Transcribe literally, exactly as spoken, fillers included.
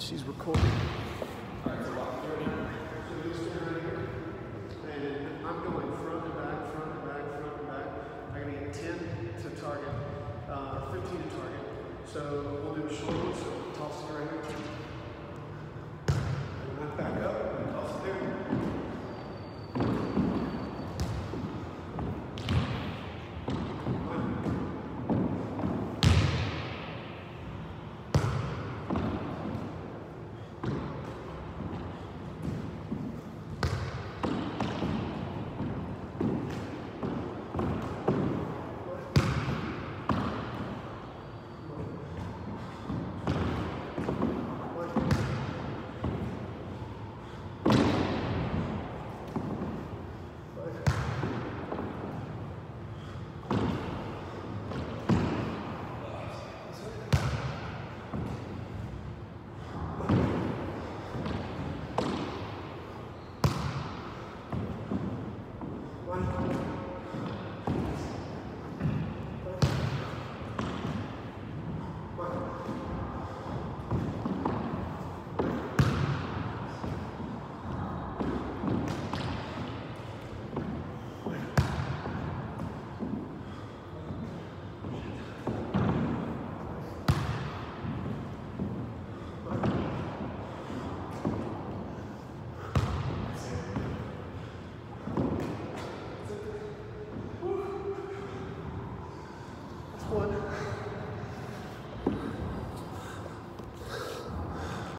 she's recording. All right, so about thirty. So you'll stand right here, and I'm going front and back, front and back, front and back. I'm going to get ten to target, uh, fifteen to target. So we'll do a short one, so toss it right here. And then back up, and toss it there. One.